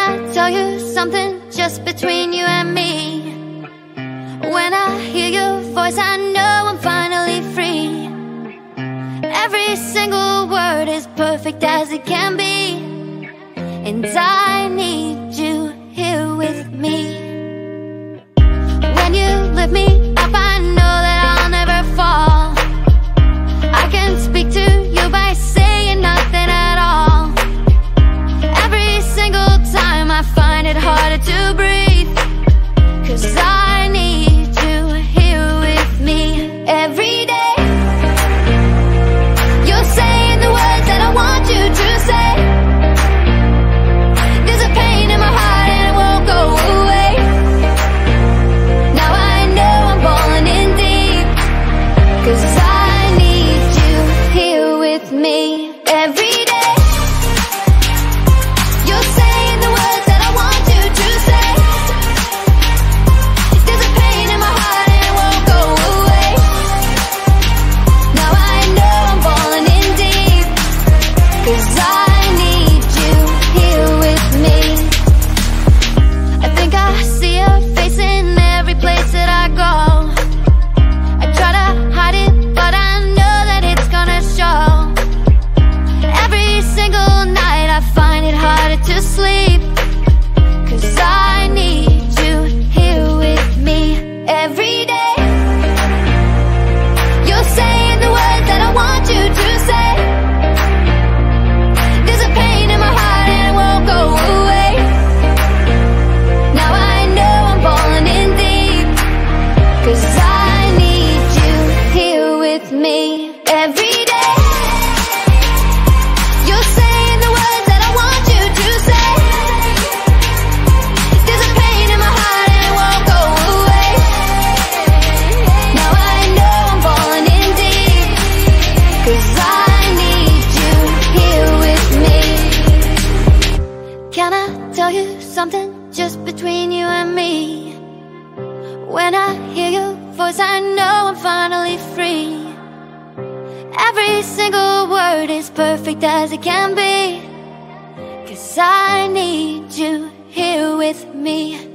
I tell you something just between you and me? When I hear your voice, I know I'm finally free. Every single word is perfect as it can be, and I need you here with me. When you lift me up, I know that I'll never fall. I can speak to you by saying nothing at all. Every single time I find it harder to breathe, 'cause I need you here with me every day. You're saying the words that I want you to say. There's a pain in my heart and it won't go away. Now I know I'm falling in deep, 'cause I need you here with me every day. You're saying the words that I want you to say. There's a pain in my heart and it won't go away. Now I know I'm falling in deep, 'cause I need you here with me. I think I see your face in every place that I go. I try to hide it, but I know that it's gonna show. Every single night I find it harder to sleep, 'cause I need you here with me every day. You're saying the words that I want you to say. There's a pain in my heart and it won't go away. Now I know I'm falling in deep, 'cause I need you here with me every day. You're saying the words that I want you to say. There's a pain in my heart and it won't go away. Now I know I'm falling in deep, 'cause I need you here with me. Can I tell you something just between you and me? When I hear your voice, I know I'm finally free. Every single word is perfect as it can be, 'cause I need you here with me.